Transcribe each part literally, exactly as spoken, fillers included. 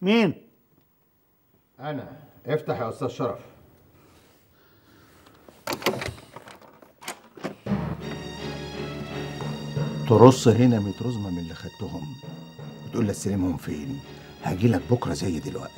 مين؟ انا. افتح يا استاذ شرف. ترص هنا مية رزمه من اللي خدتهم وتقول لي استلمهم فين؟ هاجيلك بكره زي دلوقتي.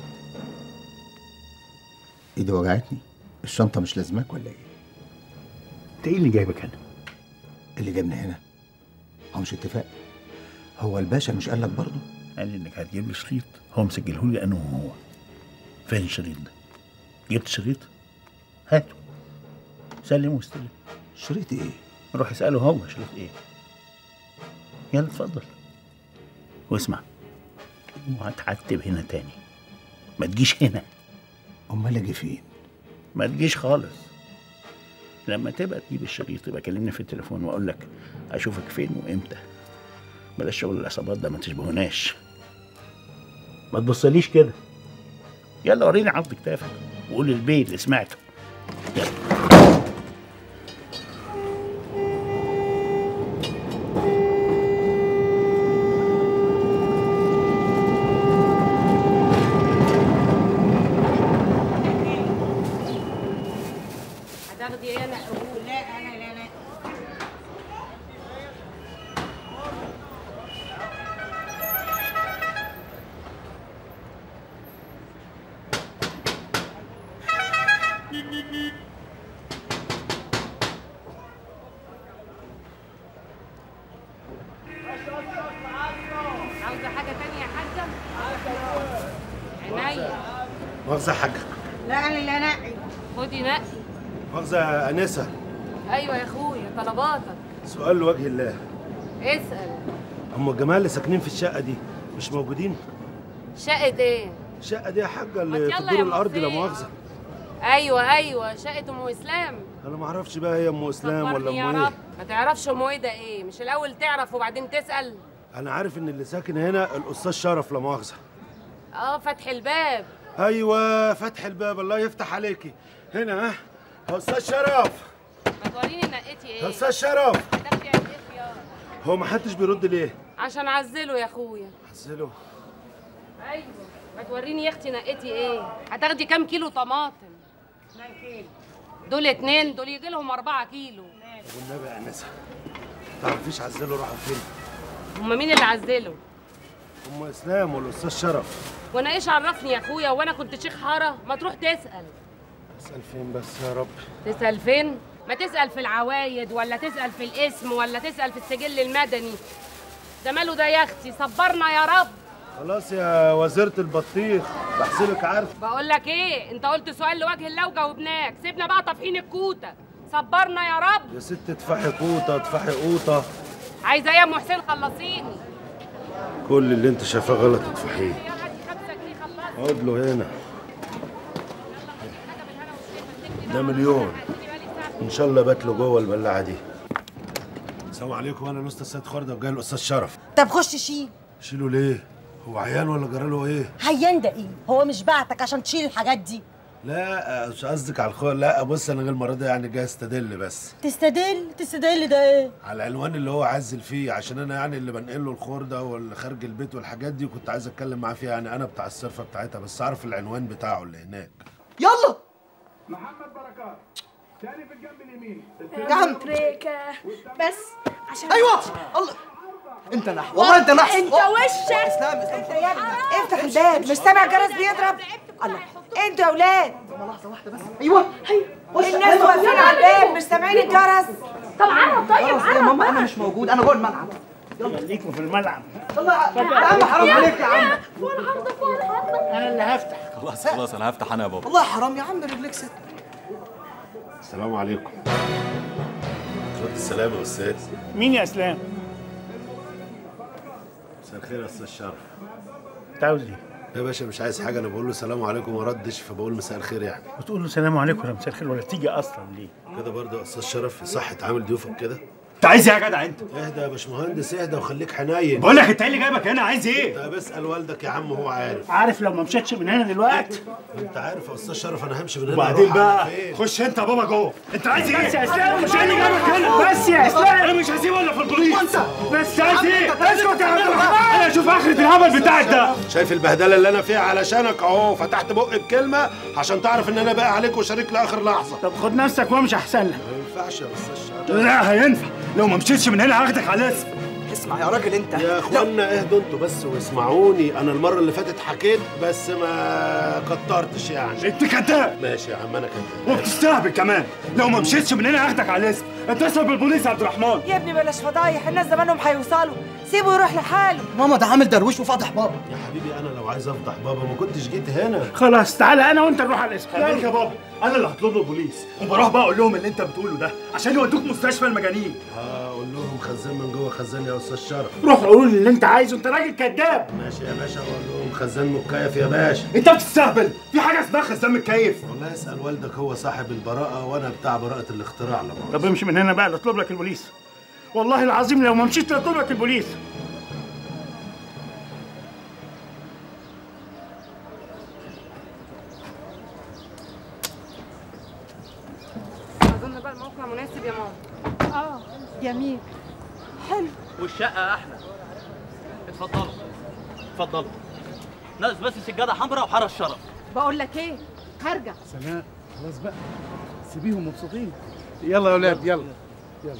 ايدي وجعتني. الشنطه مش لازماك ولا ايه؟ انت ايه اللي جايبك هنا؟ اللي جابني هنا هو مش اتفاق؟ هو الباشا مش قال لك برضه؟ قال لي انك هتجيب لي شريط، هو مسجله لي انا وهو. فين الشريط ده؟ جبت شريط؟ هاته سلمه واستلم. شريط ايه؟ روح اساله هو شريط ايه. يلا اتفضل. واسمع، وهتعتب هنا تاني، ما تجيش هنا. امال اجي فين؟ ما تجيش خالص. لما تبقى تجيب الشريط يبقى كلمني في التليفون واقول لك اشوفك فين وامتى. بلاش شغل العصابات ده، ما تشبهوناش. ما تبصليش كده. يلا وريني عرض كتافك وقول البيت اللي سمعته. يلا. هتاخدي ايه؟ انا اقول لا انا لا لا. عاوزة حاجة تانية يا حاجة؟ عينيا. مؤاخذة يا حاجة. لا أنا اللي أنقي. خدي نقي. مؤاخذة يا أنسة. أيوة يا أخويا، طلباتك. سؤال لوجه الله. اسأل. هم الجماعة اللي ساكنين في الشقة دي مش موجودين؟ شقة إيه؟ الشقة دي يا حاجة ما اللي في يلا الدور يا الأرضي لا مصير. مؤاخذة. أيوة أيوة، شقة أم إسلام. أنا ما أعرفش بقى هي أم إسلام ولا صبرني يا أم رب. إيه؟ ما تعرفش أم إيه ده إيه؟ مش الأول تعرف وبعدين تسأل؟ أنا عارف إن اللي ساكن هنا الأستاذ شرف لا مؤاخذة. أه فتح الباب. أيوة فتح الباب، الله يفتح عليكي. هنا ها يا أستاذ شرف. ما توريني نقيتي إيه؟ يا أستاذ شرف. هتاخدي قد إيه خيار؟ هو ما حدش بيرد ليه؟ عشان أعزله يا أخويا. عزله. أيوة. ما توريني يا أختي نقيتي إيه؟ هتاخدي كام كيلو طماطم؟ اتنين كيلو. دول اتنين، دول يجي لهم أربعة كيلو. والنبي يا أنسة ما تعرفيش عزله راحوا فين؟ هما مين اللي عزلوا؟ أم إسلام والأستاذ شرف. وانا ايش عرفني يا اخويا؟ وانا كنت شيخ حاره؟ ما تروح تسال. اسال فين بس يا رب؟ تسال فين؟ ما تسال في العوايد ولا تسال في الاسم ولا تسال في السجل المدني. ده ماله ده يا اختي؟ صبرنا يا رب. خلاص يا وزيرة البطيخ بحسبك عارف. بقول لك ايه، انت قلت سؤال لوجه الله وجاوبناك، سيبنا بقى طافحين الكوته. صبرنا يا رب. يا ست ادفعي قوطه ادفعي قوطه. عايزه ايه يا ام حسين؟ خلصيني. كل اللي انت شايفاه غلط ادفعيه. اقعد له هنا. ده مليون ان شاء الله بات له جوه البلاعه دي. السلام عليكم، انا الاستاذ سيد خردة وجاي الاستاذ شرف. طب خش شيل. شيله ليه؟ هو عيان ولا جراله ايه؟ عيان ده ايه؟ هو مش بعتك عشان تشيل الحاجات دي؟ لا مش قصدك على الخوال، لا بص انا غير المره دي يعني جاي استدل بس. تستدل؟ تستدل ده ايه؟ على العنوان اللي هو عزل فيه، عشان انا يعني اللي بنقل له الخرده واللي خارج البيت والحاجات دي، كنت عايز اتكلم معاه فيها، يعني انا بتاع الصرفه بتاعتها، بس اعرف العنوان بتاعه اللي هناك. يلا محمد بركات تاني في الجنب اليمين. يا عم تريكة بس عشان ايوه الله. انت نحو والله، انت نحو. انت وشك. اسلام اسلام انت يا ابني افتح الباب، مش سامع الجرس بيضرب؟ الله، انتوا يا اولاد. لحظه واحده بس. ايوه الناس واقفين على الباب مش سامعين الجرس. طب عرب طيب عرب يا ماما انا مش موجود، انا جوه الملعب. خليكوا في الملعب. يلا يا عم حرام عليك يا عم. فوق العرض فوق العرض. انا اللي هفتح. خلاص خلاص انا هفتح انا يا بابا. والله حرام يا عم، رجلك ست. السلام عليكم. رد السلام يا استاذ. مين يا اسلام؟ مساء الخير يا استاذ شرف. انت عاوز ايه؟ يا باشا مش عايز حاجه، انا بقول له سلام عليكم ما ردش فبقول مساء الخير يعني. وتقول له سلام عليكم ولا مساء الخير ولا تيجي اصلا ليه؟ كده برضه يا استاذ شرف صح تعامل ضيوفك كده؟ انت عايز ايه يا جدع انت؟ اهدى يا باشمهندس، اهدى وخليك حنين. بقول لك انت ايه اللي جايبك هنا؟ عايز ايه؟ طب اسال والدك يا عم، هو عارف. عارف لو ما مشيتش من هنا دلوقتي. انت عارف يا استاذ شرف انا همشي من هنا. وبعدين بقى خش انت يا بابا جوه. انت عايز ايه؟ بس يا اسلام، مش ايه اللي جايبك هنا؟ بس يا اسلام، انا مش هسيبه الا في البوليس. وانت بس عايز ايه؟ اسكت يا عبد الرحمن، انا اشوف اخرة الهبل بتاعك ده. شايف البهدله اللي انا فيها علشانك اهو، فتحت بقي بكلمه عشان تعرف ان انا باقي عليك وشريك لاخر لحظه. طب خد نفسك وامشي احسن لك. ما ينفعش يا استاذ شرف. لا هينفع، لو ما مشيتش من هنا هاخدك على الاسم. اسمع يا راجل انت يا اخوانا اهدوا انتوا بس واسمعوني. انا المره اللي فاتت حكيت بس ما كترتش يعني. انت كذاب. ماشي يا عم انا كذاب وبتستهبل كمان. لو ما مشيتش من هنا هاخدك على الاسم. اتصل بالبوليس يا عبد الرحمن. يا ابني بلاش فضايح، الناس زمانهم هيوصلوا، سيبه يروح لحاله. ماما ده عامل درويش وفاضح بابا. يا حبيبي انا لو عايز افضح بابا ما كنتش جيت هنا. خلاص تعالى انا وانت نروح على الاسم. خليك يا بابا، انا اللي هطلب له البوليس وبروح بقى اقول لهم اللي انت بتقوله ده عشان يودوك مستشفى المجانين. هقول لهم خزان من جوه خزان يا استاذ شرف. روح قول اللي انت عايزه، انت راجل كذاب. ماشي يا باشا، اقول لهم خزان مكيف يا باشا. انت بتستهبل، في حاجه اسمها خزان متكيف. والله اسال والدك، هو صاحب البراءه وانا بتاع براءه الاختراع. لا طب امشي من هنا بقى، اطلب لك البوليس. والله العظيم لو ما مشيت اطلب لك البوليس. اظن بقى الموقع مناسب يا ماما. اه جميل حلو. والشقة أحلى. اتفضلوا اتفضلوا. ناقص بس سجادة حمراء وحرس شرف. بقول لك ايه، هرجع. سناء خلاص بقى، سيبيهم مبسوطين. يلا يا ولاد يلا يلا.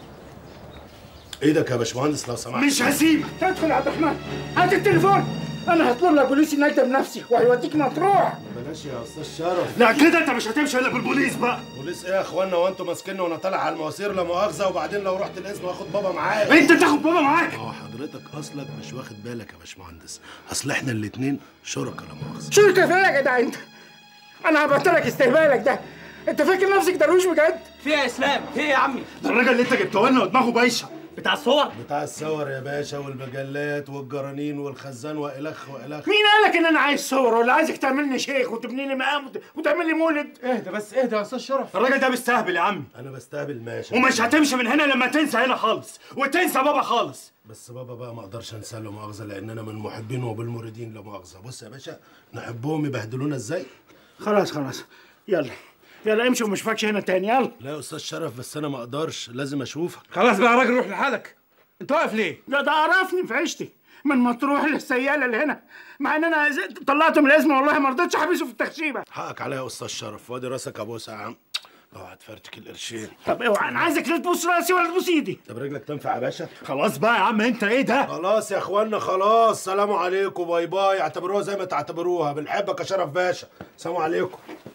ايدك يا باشمهندس لو سمحت. مش هسيبك. ادخل يا عبد الرحمن، هات التليفون. انا هطلب لك بوليس ينجد بنفسي وهيوديك مطروح. بلاش يا استاذ شرف. لا كده انت مش هتمشي الا بالبوليس بقى. بوليس ايه يا اخوانا وانتوا ماسكيني وانا طالع على المواسير لا مؤاخذه، وبعدين لو رحت القسم هاخد بابا معايا. انت تاخد بابا معاك؟ اه حضرتك اصلك مش واخد بالك يا باشمهندس، اصل احنا الاتنين شركاء لا مؤاخذه. شركة فين يا جدع انت؟ انا هبعت لك استهبالك ده. انت فاكر نفسك درويش بجد؟ في ايه يا اسلام؟ في ايه يا عمي؟ ده الراجل اللي انت جبته لنا ودماغه بايشه بتاع الصور؟ بتاع الصور يا باشا والمجلات والجرانين والخزان والخ والخ. مين قالك ان انا عايز صور ولا عايزك تعملني شيخ وتبني لي مقام وت- وتعمل لي مولد؟ اهدى بس اهدى يا استاذ شرف. الراجل ده بيستهبل يا عمي. انا بستقبل ماشي. ومش هتمشي من هنا لما تنسى هنا خالص وتنسى بابا خالص. بس بابا بقى ما اقدرش انساه لا مؤاخذه، لان انا من المحبين وبالمريدين لا مؤاخذه. بص يا باشا، نحبهم يبهدلونا ازاي؟ خلاص خلاص يلا يلا امشي ومش فاكش هنا تاني. يلا. لا يا استاذ شرف بس انا ما اقدرش، لازم اشوفك. خلاص بقى يا راجل روح لحالك. انت واقف ليه؟ لا ده قرفني في عيشتي من مطروح للسياله اللي هنا، مع ان انا ز- طلعته من الاسم والله ما رضيتش احبسه في التخشيبه. حقك عليا يا استاذ شرف، وادي راسك ابوسها يا عم. اوعى تفرتك القرشين. طب اوعى، انا عايزك لا تبوس راسي ولا تبوس ايدي. طب رجلك تنفع يا باشا؟ خلاص بقى يا عم، انت ايه ده؟ خلاص يا اخوانا خلاص، سلام عليكم، باي باي. اعتبروها زي ما تعتبروها، بنحبك يا شرف باشا. سلام عليكم.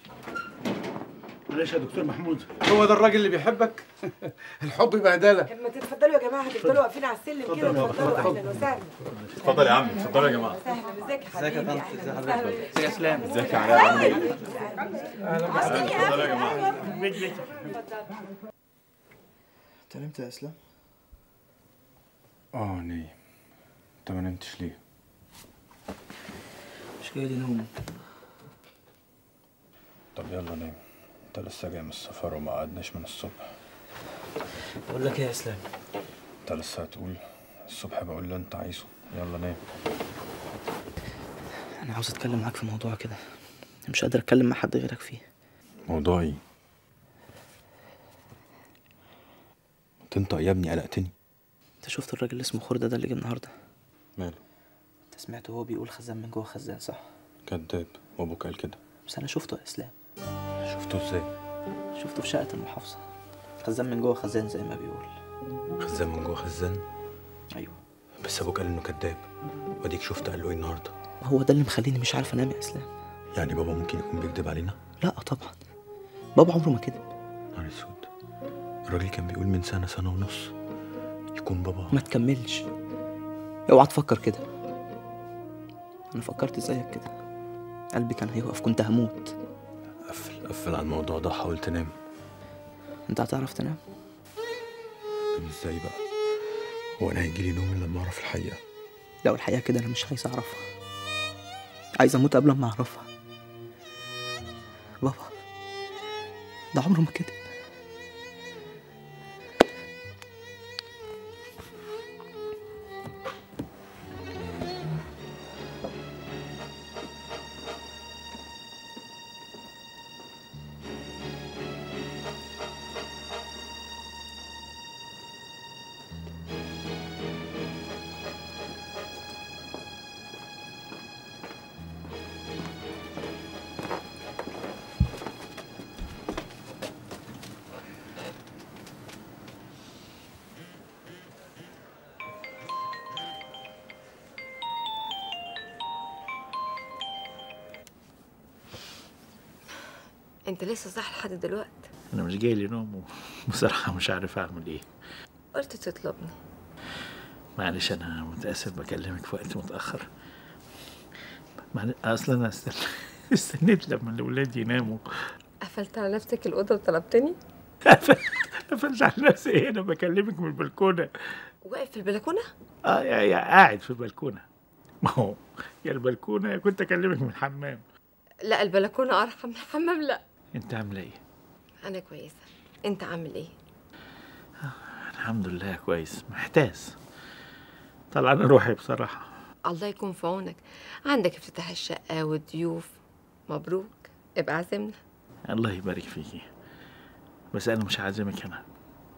معلش يا دكتور محمود. هو ده الراجل اللي بيحبك؟ الحب بهدله. لما تتفضلوا يا جماعه، هتفضلوا واقفين على السلم كده. اتفضلوا، اهلا وسهلا. اتفضل يا عم، اتفضلوا يا جماعه. اهلا، ازيك يا حبيبي؟ ازيك يا طنط؟ ازي حضرتك؟ ازيك يا اسلام؟ ازيك يا علاء؟ عامل ايه؟ اتفضلوا يا جماعه. انت نمت يا اسلام؟ اه نايم. انت ما نمتش ليه؟ مش جاي لي نوم. طب يلا نام، انت لسه جاي من السفر وما قعدناش من الصبح. بقول لك ايه يا اسلام؟ انت لسه هتقول الصبح بقول اللي انت عايزه. يلا نام. انا عاوز اتكلم معاك في موضوع كده، مش قادر اتكلم مع حد غيرك فيه. موضوع ايه؟ تنطق يا ابني، قلقتني. انت شفت الراجل اللي اسمه خردة ده اللي جه النهارده؟ ماله؟ انت سمعته وهو بيقول خزان من جوه خزان، صح؟ كداب، وابوك قال كده. بس انا شفته يا اسلام. شفته ازاي؟ شفته في شقة المحافظة، خزان من جوه خزان زي ما بيقول. خزان من جوه خزان؟ ايوه. بس ابوك قال انه كداب، واديك شفت قال له ايه النهارده؟ هو ده اللي مخليني مش عارف انام يا اسلام. يعني بابا ممكن يكون بيكذب علينا؟ لا طبعا، بابا عمره ما كذب. نهار اسود، الراجل كان بيقول من سنه سنه ونص يكون بابا. ما تكملش، اوعى تفكر كده. انا فكرت زيك كده، قلبي كان هيقف، كنت هموت. قفل قفل على الموضوع ده، حاول تنام. انت هتعرف تنام؟ ازاي بقى؟ هو انا هيجيلي نوم الا لما اعرف الحقيقه؟ لو الحقيقة كده انا مش عايز اعرفها، عايز اموت قبل ما اعرفها. بابا ده عمره ما كده. انت لسه صاحي لحد دلوقتي؟ انا مش جاي لي نوم وبصراحه مش عارف اعمل ايه. قلت تطلبني. معلش انا متاسف بكلمك في وقت متاخر. معلش اصلا انا استنى. استنيت لما الاولاد يناموا. قفلت على نفسك الاوضه وطلبتني؟ قفلت على نفسي ايه؟ انا بكلمك من البلكونه. واقف في البلكونه؟ اه يا يا قاعد في البلكونه. ما هو يا البلكونه يا كنت اكلمك من الحمام. لا البلكونه ارحم من الحمام. لا. انت عامله ايه؟ انا كويسه. انت عامل ايه؟ الحمد لله كويس. محتاس طلعنا روحي بصراحه. الله يكون في عونك. عندك افتتاح الشقه والضيوف. مبروك. ابقى عازمنا. الله يبارك فيكي. بس انا مش عازمك هنا.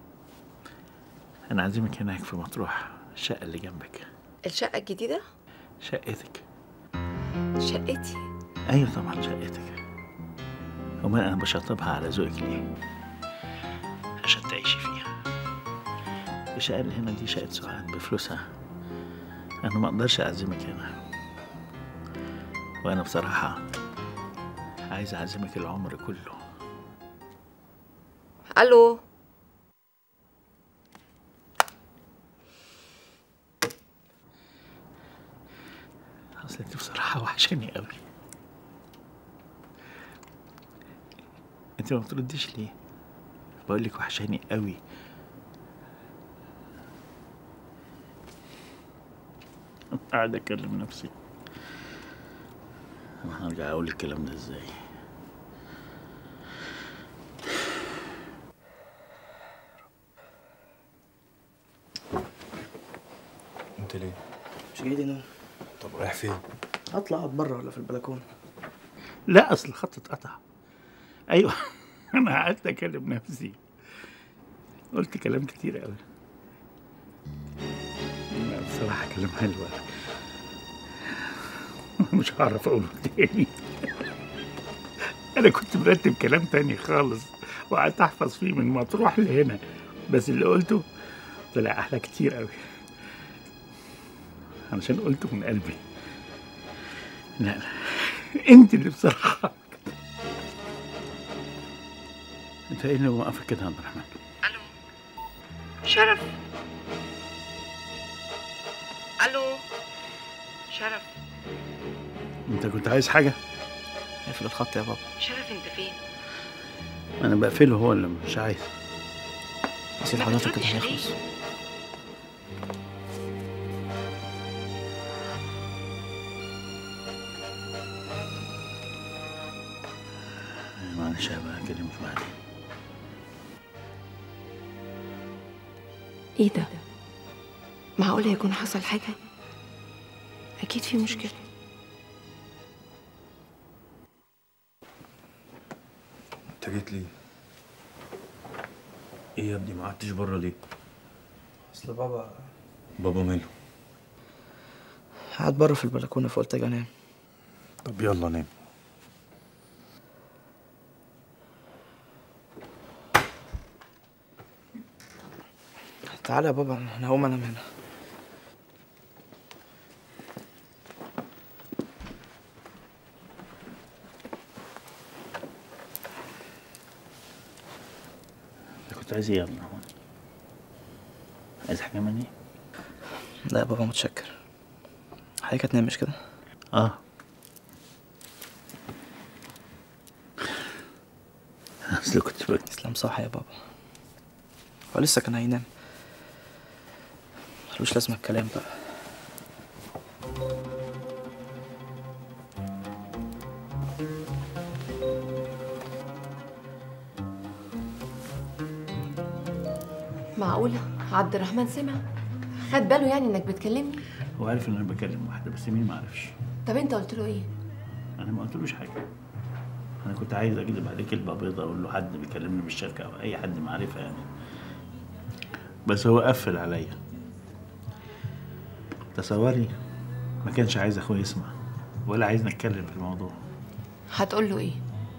انا عازمك هناك في مطروح، الشقه اللي جنبك. الشقه الجديده؟ شقتك. شقتي؟ ايوه طبعا شقتك. وما انا بشطبها على ذوقك ليه؟ عشان تعيشي فيها. الشقه اللي هنا دي شقه سعاد بفلوسها. انا ما اقدرش اعزمك هنا. وانا بصراحه عايز اعزمك العمر كله. الو. اصل انت بصراحه وحشاني قوي. انت ما بترديش ليه؟ بقول لك وحشاني قوي. قاعد اكلم نفسي. انا هرجع اقول الكلام ده ازاي؟ انت ليه؟ مش جاي لي نوم. طب رايح فين؟ هطلع اقعد بره ولا في البلكونه؟ لا اصل الخط اتقطع. ايوه. انا قعدت اكلم نفسي. قلت كلام كتير قوي. لا بصراحه كلام حلو. مش هعرف اقوله تاني. انا كنت مرتب كلام تاني خالص وقعدت احفظ فيه من مطروح لهنا، بس اللي قلته طلع احلى كتير قوي علشان قلته من قلبي. لا لا انت اللي بصراحه. انت ايه اللي موقفك كده يا عبد الرحمن؟ الو. شرف. الو. شرف. انت كنت عايز حاجه؟ اقفل الخط يا بابا. شرف انت فين؟ انا بقفله هو اللي مش عايز. نسيت حضرتك كده هيخلص. معلش هبقى اكلمك بعدين. ايه ده؟ معقولة يكون حصل حاجة؟ أكيد في مشكلة. انت جيت ليه؟ ايه يا ابني ما قعدتش بره ليه؟ اصل بابا بابا ماله؟ قاعد بره في البلكونه فقلت اجي انام. طب يلا نام. تعالى يا بابا انا هقوم انام هنا. انت كنت عايز ايه يا ابن عمر؟ عايز حاجه مني؟ لا يا بابا متشكر. حضرتك هتنام مش كده؟ اه. اصل كنت بك اسلام صاحي يا بابا. هو لسه كان هينام. ملوش لازمه الكلام بقى. معقولة عبد الرحمن سمع؟ خد باله يعني انك بتكلمني؟ هو عارف ان انا بكلم واحده بس مين ما عرفش. طب انت قلت له ايه؟ انا ما قلتلوش حاجه. انا كنت عايز اكذب عليه كذبه بيضاء اقول له حد بيكلمني من الشركه او اي حد معرفه يعني، بس هو قفل عليا. تصوري ما كانش عايز اخويا يسمع ولا عايز نتكلم في الموضوع. هتقول له ايه؟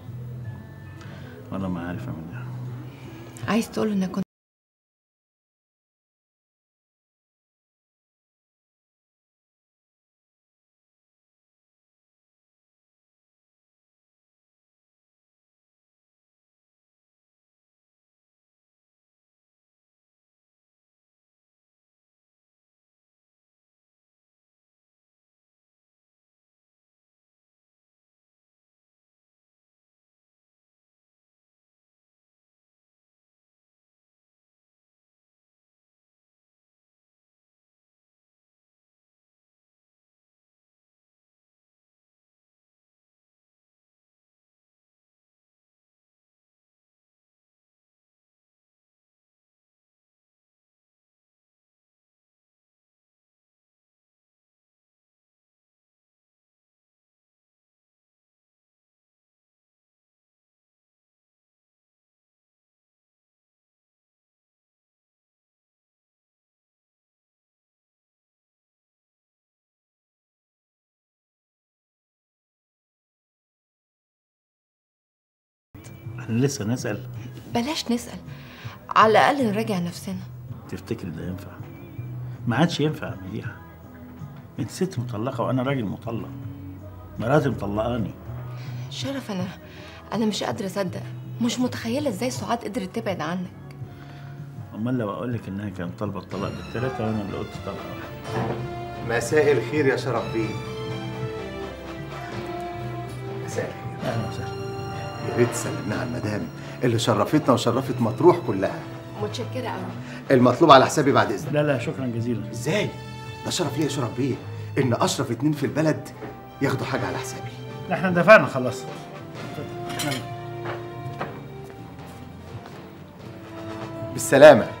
والله ما عارفه منها. عايز تقول له انك كنت احنا لسه نسال؟ بلاش نسال، على الاقل نراجع نفسنا. تفتكر ده ينفع؟ ما عادش ينفع يا مديحه. انت ست مطلقه وانا راجل مطلق، مراتي مطلقاني. شرف، انا انا مش قادره اصدق، مش متخيله ازاي سعاد قدرت تبعد عنك. امال لو اقول لك انها كانت طالبه الطلاق بالثلاثه وانا اللي قلت طلقه واحده. مساء الخير يا شرف بيه. مساء الخير. اهلا وسهلا. يا ريت تسلمنا على المدام اللي شرفتنا وشرفت مطروح كلها. متشكره قوي. المطلوب على حسابي بعد اذنك. لا لا شكرا جزيلا. ازاي؟ ده شرف ليه يا شرف بيه ان اشرف اتنين في البلد ياخدوا حاجه على حسابي. لا احنا دفعنا خلاص. بالسلامه.